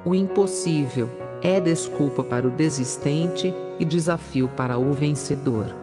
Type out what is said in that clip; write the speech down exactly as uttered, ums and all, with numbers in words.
O impossível é desculpa para o desistente e desafio para o vencedor.